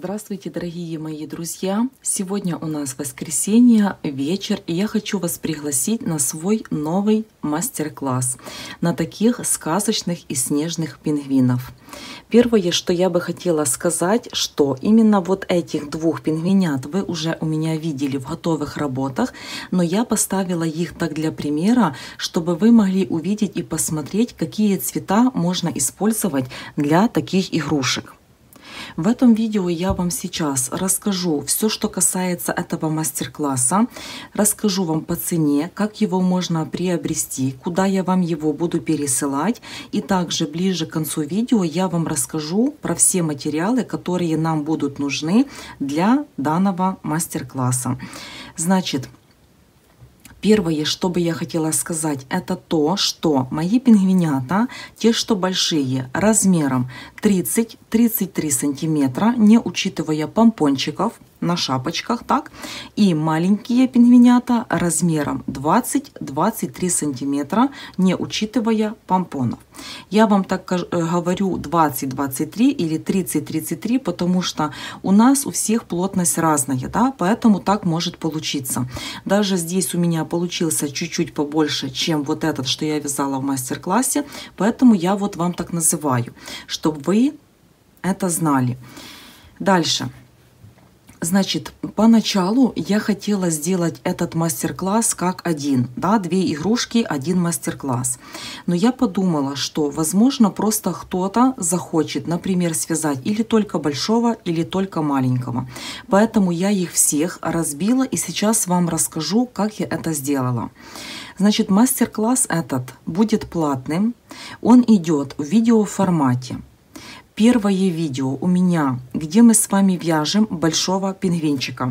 Здравствуйте, дорогие мои друзья! Сегодня у нас воскресенье, вечер, и я хочу вас пригласить на свой новый мастер-класс на таких сказочных и снежных пингвинов. Первое, что я бы хотела сказать, что именно вот этих двух пингвинят вы уже у меня видели в готовых работах, но я поставила их так для примера, чтобы вы могли увидеть и посмотреть, какие цвета можно использовать для таких игрушек. В этом видео я вам сейчас расскажу все, что касается этого мастер-класса, расскажу вам по цене, как его можно приобрести, куда я вам его буду пересылать, и также ближе к концу видео я вам расскажу про все материалы, которые нам будут нужны для данного мастер-класса. Значит, первое, что бы я хотела сказать, это то, что мои пингвинята, те, что большие, размером 30-33 сантиметра, не учитывая помпончиков на шапочках, так, и маленькие пингвинята размером 20-23 сантиметра, не учитывая помпонов. Я вам так говорю 20-23 или 30-33, потому что у нас у всех плотность разная, да, поэтому так может получиться. Даже здесь у меня получился чуть-чуть побольше, чем вот этот, что я вязала в мастер-классе, поэтому я вот вам так называю, чтобы вы это знали. Дальше. Значит, поначалу я хотела сделать этот мастер-класс как один, да, две игрушки, один мастер-класс. Но я подумала, что, возможно, просто кто-то захочет, например, связать или только большого, или только маленького. Поэтому я их всех разбила и сейчас вам расскажу, как я это сделала. Значит, мастер-класс этот будет платным, он идет в видеоформате. Первое видео у меня, где мы с вами вяжем большого пингвинчика.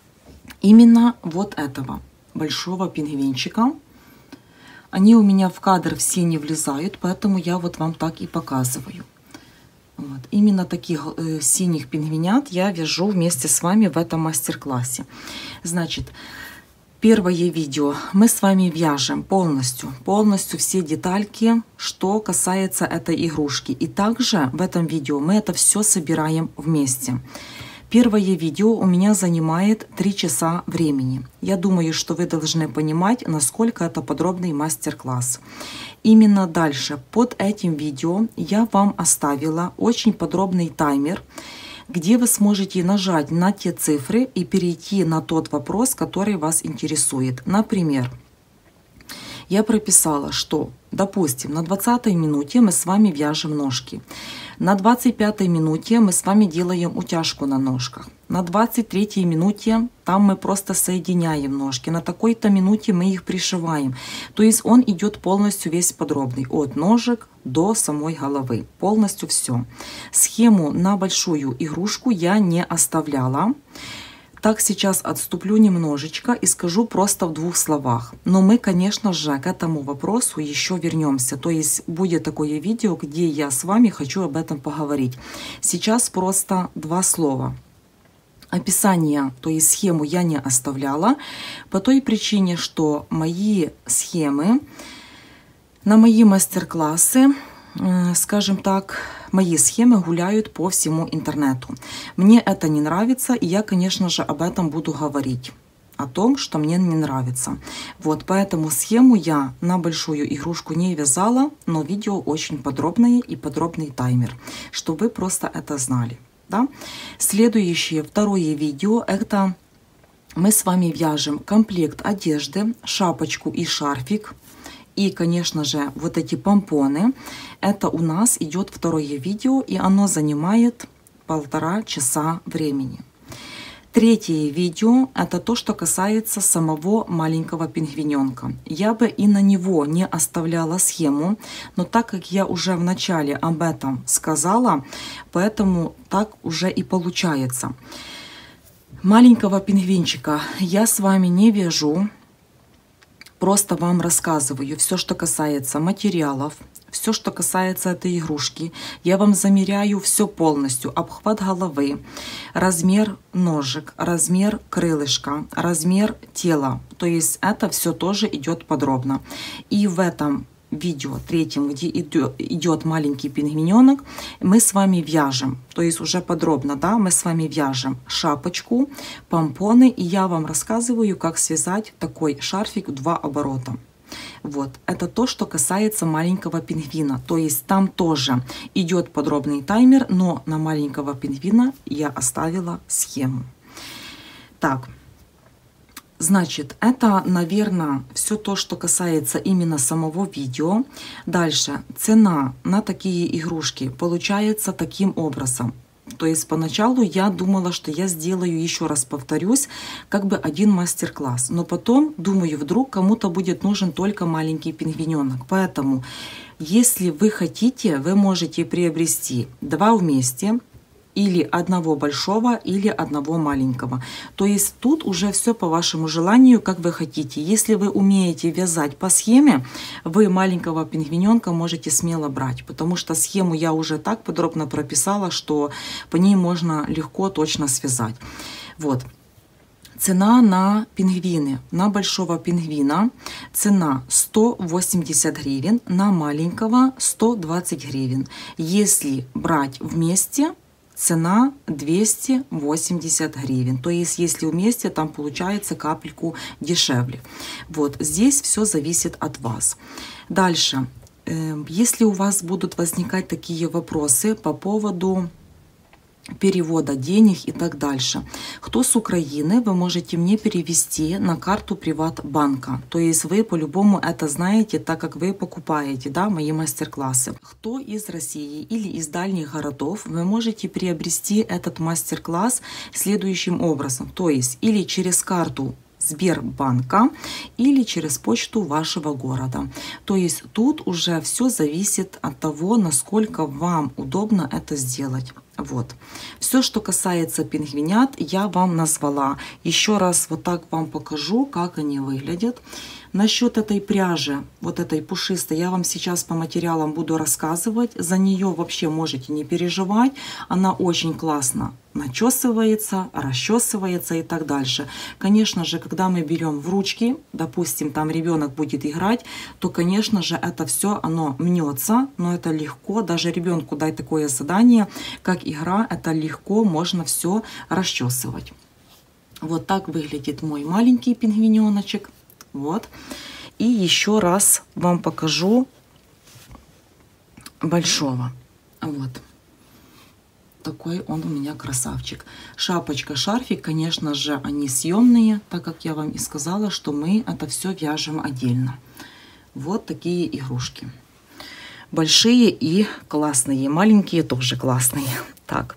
Именно вот этого большого пингвинчика. Они у меня в кадр все не влезают, поэтому я вот вам так и показываю. Вот. Именно таких синих пингвинят я вяжу вместе с вами в этом мастер-классе. Значит, первое видео мы с вами вяжем полностью все детальки, что касается этой игрушки. И также в этом видео мы это все собираем вместе. Первое видео у меня занимает 3 часа времени. Я думаю, что вы должны понимать, насколько это подробный мастер-класс. Именно дальше под этим видео я вам оставила очень подробный таймер, где вы сможете нажать на те цифры и перейти на тот вопрос, который вас интересует. Например, я прописала, что, допустим, на 20-й минуте мы с вами вяжем ножки. На 25-й минуте мы с вами делаем утяжку на ножках. На 23-й минуте там мы просто соединяем ножки. На такой-то минуте мы их пришиваем. То есть он идет полностью весь подробный. От ножек до самой головы. Полностью все. Схему на большую игрушку я не оставляла. Так, сейчас отступлю немножечко и скажу просто в 2 словах. Но мы, конечно же, к этому вопросу еще вернемся. То есть будет такое видео, где я с вами хочу об этом поговорить. Сейчас просто 2 слова. Описание, то есть схему я не оставляла, по той причине, что мои схемы на мои мастер-классы, скажем так, мои схемы гуляют по всему интернету. Мне это не нравится, и я, конечно же, об этом буду говорить. О том, что мне не нравится. Вот, поэтому схему я на большую игрушку не вязала, но видео очень подробное и подробный таймер, чтобы вы просто это знали. Да? Следующее, второе видео, это мы с вами вяжем комплект одежды, шапочку и шарфик. И, конечно же, вот эти помпоны, это у нас идет второе видео, и оно занимает 1,5 часа времени. Третье видео, это то, что касается самого маленького пингвиненка. Я бы и на него не оставляла схему, но так как я уже в начале об этом сказала, поэтому так уже и получается. Маленького пингвинчика я с вами не вяжу. Просто вам рассказываю все, что касается материалов, все, что касается этой игрушки. Я вам замеряю все полностью. Обхват головы, размер ножек, размер крылышка, размер тела. То есть это все тоже идет подробно. И в этом видео, третьем, где идет маленький пингвиненок, мы с вами вяжем, то есть уже подробно, да, мы с вами вяжем шапочку, помпоны, и я вам рассказываю, как связать такой шарфик в 2 оборота. Вот, это то, что касается маленького пингвина, то есть там тоже идет подробный таймер, но на маленького пингвина я оставила схему. Так, значит, это, наверное, все то, что касается именно самого видео. Дальше, цена на такие игрушки получается таким образом. То есть поначалу я думала, что я сделаю, еще раз повторюсь, как бы один мастер-класс. Но потом, думаю, вдруг кому-то будет нужен только маленький пингвиненок. Поэтому, если вы хотите, вы можете приобрести 2 вместе, или одного большого, или одного маленького. То есть тут уже все по вашему желанию, как вы хотите. Если вы умеете вязать по схеме, вы маленького пингвиненка можете смело брать, потому что схему я уже так подробно прописала, что по ней можно легко, точно связать. Вот. Цена на пингвины. На большого пингвина цена 180 гривен, на маленького 120 гривен. Если брать вместе, цена 280 гривен. То есть, если вместе, там получается капельку дешевле. Вот здесь все зависит от вас. Дальше, если у вас будут возникать такие вопросы по поводу перевода денег и так дальше. Кто с Украины, вы можете мне перевести на карту Приватбанка. То есть вы по-любому это знаете, так как вы покупаете, да, мои мастер-классы. Кто из России или из дальних городов, вы можете приобрести этот мастер-класс следующим образом. То есть или через карту Сбербанка или через почту вашего города. То есть тут уже все зависит от того, насколько вам удобно это сделать. Вот. Все, что касается пингвинят, я вам назвала. Еще раз вот так вам покажу, как они выглядят. Насчет этой пряжи, вот этой пушистой, я вам сейчас по материалам буду рассказывать. За нее вообще можете не переживать. Она очень классно начесывается, расчесывается и так дальше. Конечно же, когда мы берем в ручки, допустим, там ребенок будет играть, то, конечно же, это все, оно мнется, но это легко. Даже ребенку дай такое задание, как игра, это легко, можно все расчесывать. Вот так выглядит мой маленький пингвиненочек. Вот. И еще раз вам покажу большого. Вот. Такой он у меня красавчик. Шапочка, шарфик, конечно же, они съемные, так как я вам и сказала, что мы это все вяжем отдельно. Вот такие игрушки. Большие и классные, маленькие тоже классные. Так.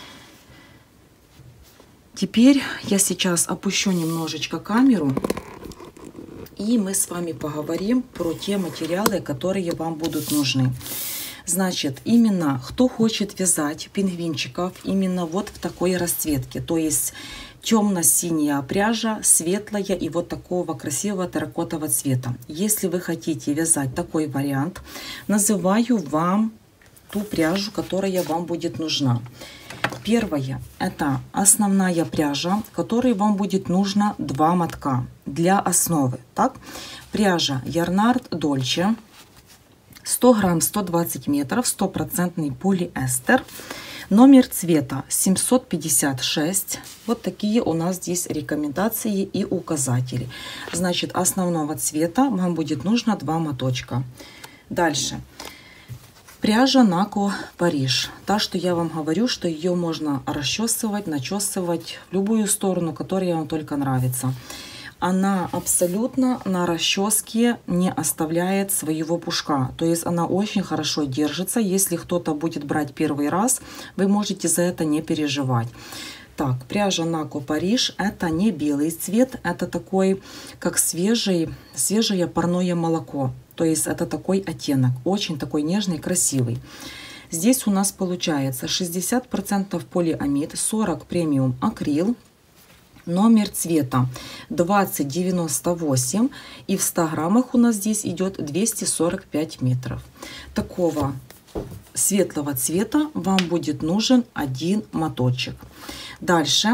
Теперь я сейчас опущу немножечко камеру. И мы с вами поговорим про те материалы, которые вам будут нужны. Значит, именно кто хочет вязать пингвинчиков именно вот в такой расцветке. То есть темно-синяя пряжа, светлая и вот такого красивого терракотового цвета. Если вы хотите вязать такой вариант, называю вам ту пряжу, которая вам будет нужна. Первое, это основная пряжа, которой вам будет нужно 2 мотка для основы. Так? Пряжа Yarnart Dolce, 100 грамм, 120 метров, 100% полиэстер. Номер цвета 756. Вот такие у нас здесь рекомендации и указатели. Значит, основного цвета вам будет нужно 2 моточка. Дальше. Пряжа Нако Париж. Та, что я вам говорю, что ее можно расчесывать, начесывать в любую сторону, которая вам только нравится. Она абсолютно на расческе не оставляет своего пушка. То есть она очень хорошо держится. Если кто-то будет брать первый раз, вы можете за это не переживать. Так, пряжа Нако Париж. Это не белый цвет, это такой, как свежее парное молоко. То есть это такой оттенок, очень такой нежный, красивый. Здесь у нас получается 60% полиамид, 40% премиум акрил. Номер цвета 2098. И в 100 граммах у нас здесь идет 245 метров. Такого светлого цвета вам будет нужен 1 моточек. Дальше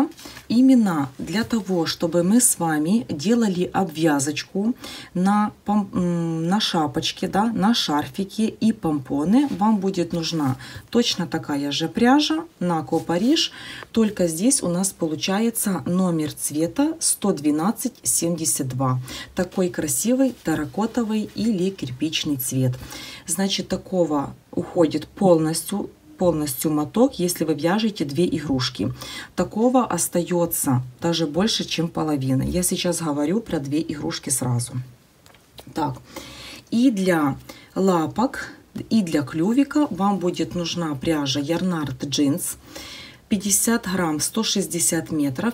именно для того, чтобы мы с вами делали обвязочку на шапочке, да, на шарфике и помпоны, вам будет нужна точно такая же пряжа Нако Париж, только здесь у нас получается номер цвета 112-72. Такой красивый терракотовый или кирпичный цвет. Значит, такого уходит полностью моток, если вы вяжете 2 игрушки. Такого остается даже больше, чем половина. Я сейчас говорю про 2 игрушки сразу. Так, и для лапок, и для клювика вам будет нужна пряжа Yarnart Jeans. 50 грамм, 160 метров,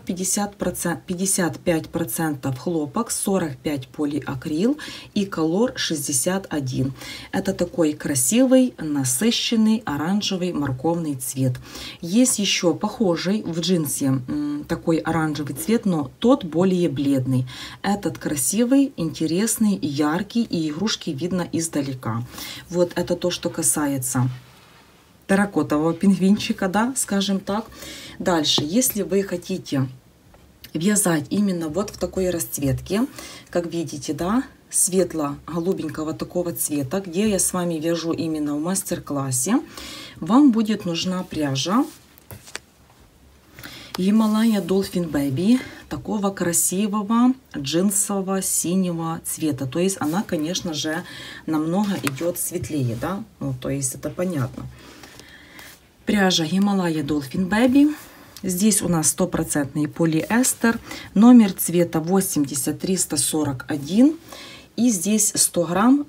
55% хлопок, 45 полиакрил и колор 61. Это такой красивый, насыщенный оранжевый морковный цвет. Есть еще похожий в джинсе такой оранжевый цвет, но тот более бледный. Этот красивый, интересный, яркий, и игрушки видно издалека. Вот это то, что касается терракотового пингвинчика, да, скажем так. Дальше, если вы хотите вязать именно вот в такой расцветке, как видите, да, светло-голубенького такого цвета, где я с вами вяжу именно в мастер-классе, вам будет нужна пряжа Himalaya Dolphin Baby такого красивого джинсового синего цвета. То есть она, конечно же, намного идет светлее, да, ну, то есть это понятно. Пряжа Himalaya Dolphin Baby. Здесь у нас 100% полиэстер. Номер цвета 80341. И здесь 100 грамм,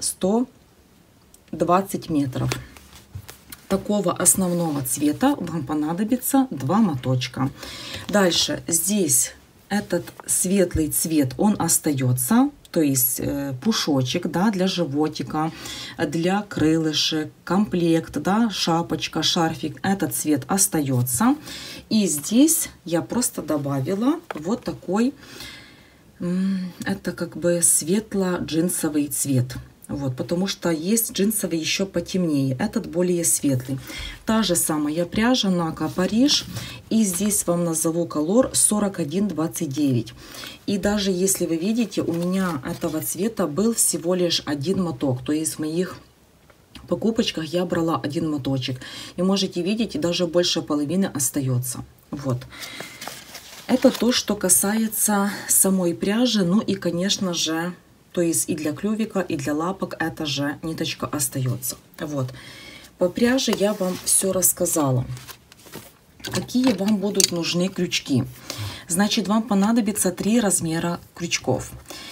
120 метров. Такого основного цвета вам понадобится 2 моточка. Дальше здесь этот светлый цвет, он остается. То есть пушочек, да, для животика, для крылышек, комплект, да, шапочка, шарфик. Этот цвет остается. И здесь я просто добавила вот такой, это как бы светло-джинсовый цвет. Вот, потому что есть джинсовый еще потемнее, этот более светлый. Та же самая пряжа Нако Париж, и здесь вам назову колор 4129. И даже если вы видите, у меня этого цвета был всего лишь 1 моток, то есть в моих покупочках я брала 1 моточек. И можете видеть, даже больше половины остается. Вот. Это то, что касается самой пряжи, ну и, конечно же, то есть и для клювика, и для лапок эта же ниточка остается. Вот. По пряже я вам все рассказала. Какие вам будут нужны крючки? Значит, вам понадобится 3 размера крючков.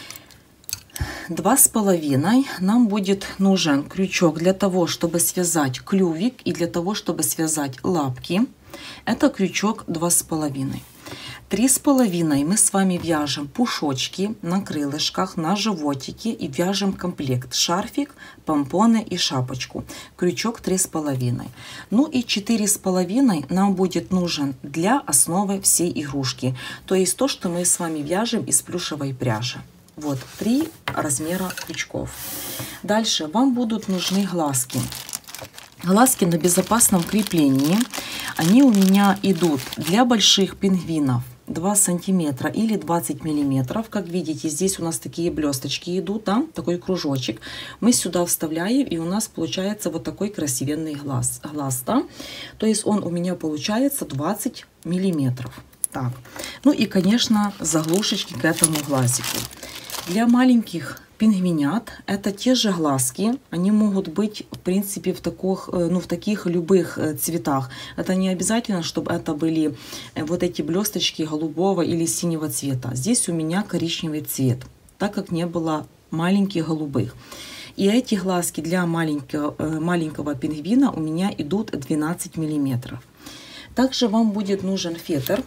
2,5 нам будет нужен крючок для того, чтобы связать клювик, и для того, чтобы связать лапки. Это крючок 2,5. 3,5 мы с вами вяжем пушочки на крылышках, на животике, и вяжем комплект: шарфик, помпоны и шапочку. Крючок 3,5. Ну и 4,5 нам будет нужен для основы всей игрушки. То есть то, что мы с вами вяжем из плюшевой пряжи. Вот 3 размера крючков. Дальше вам будут нужны глазки. Глазки на безопасном креплении. Они у меня идут для больших пингвинов 2 сантиметра или 20 миллиметров. Как видите, здесь у нас такие блесточки идут, да, такой кружочек. Мы сюда вставляем, и у нас получается вот такой красивенный глаз, да. То есть он у меня получается 20 миллиметров. Так, ну и, конечно, заглушечки к этому глазику. Для маленьких пингвинят это те же глазки, они могут быть в принципе в таких любых цветах. Это не обязательно, чтобы это были вот эти блесточки голубого или синего цвета. Здесь у меня коричневый цвет, так как не было маленьких голубых. И эти глазки для маленького пингвина у меня идут 12 миллиметров. Также вам будет нужен фетр.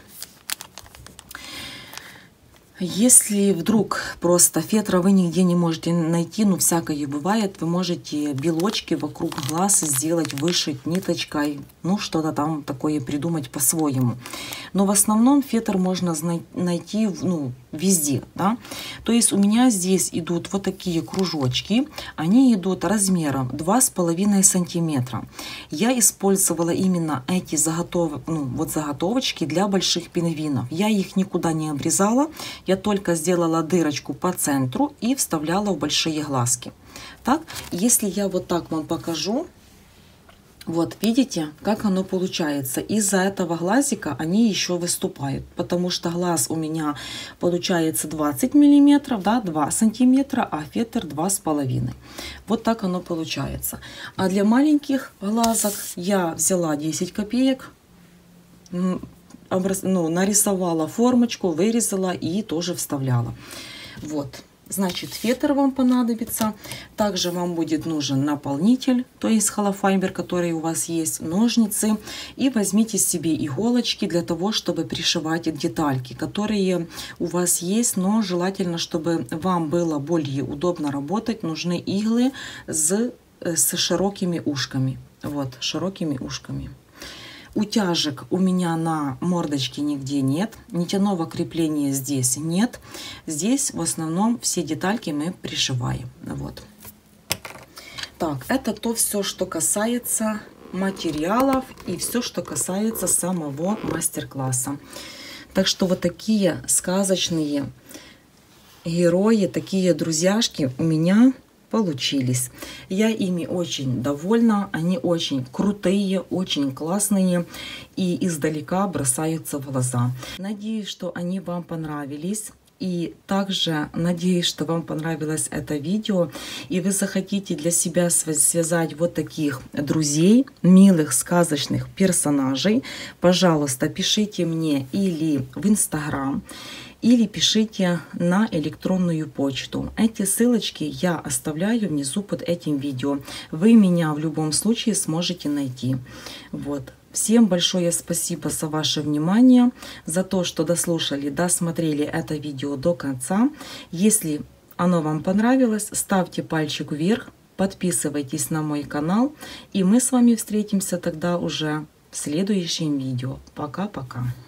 Если вдруг просто фетра вы нигде не можете найти, ну всякое бывает, вы можете белочки вокруг глаз сделать, вышить ниточкой, ну что-то там такое придумать по-своему. Но в основном фетр можно найти, ну, везде, да. То есть у меня здесь идут вот такие кружочки. Они идут размером 2,5 сантиметра. Я использовала именно эти заготовочки для больших пингвинов. Я их никуда не обрезала. Я только сделала дырочку по центру и вставляла в большие глазки. Так, если я вот так вам покажу, вот видите, как оно получается. Из-за этого глазика они еще выступают, потому что глаз у меня получается 20 миллиметров, да, 2 сантиметра, а фетр 2,5. Вот так оно получается. А для маленьких глазок я взяла 10 копеек, нарисовала формочку, вырезала и тоже вставляла. Вот. Значит, фетр вам понадобится. Также вам будет нужен наполнитель, то есть холофайбер, который у вас есть, ножницы. И возьмите себе иголочки для того, чтобы пришивать детальки, которые у вас есть. Но желательно, чтобы вам было более удобно работать, нужны иглы с широкими ушками. Вот, широкими ушками. Утяжек у меня на мордочке нигде нет. Нитяного крепления здесь нет. Здесь в основном все детальки мы пришиваем. Вот. Так, это то все, что касается материалов и все, что касается самого мастер-класса. Так что вот такие сказочные герои, такие друзьяшки у меня получились. Я ими очень довольна. Они очень крутые, очень классные и издалека бросаются в глаза. Надеюсь, что они вам понравились. И также надеюсь, что вам понравилось это видео, и вы захотите для себя связать вот таких друзей, милых сказочных персонажей. Пожалуйста, пишите мне или в Инстаграм, или пишите на электронную почту. Эти ссылочки я оставляю внизу под этим видео. Вы меня в любом случае сможете найти. Вот. Всем большое спасибо за ваше внимание, за то, что дослушали, досмотрели это видео до конца. Если оно вам понравилось, ставьте пальчик вверх, подписывайтесь на мой канал, и мы с вами встретимся тогда уже в следующем видео. Пока-пока.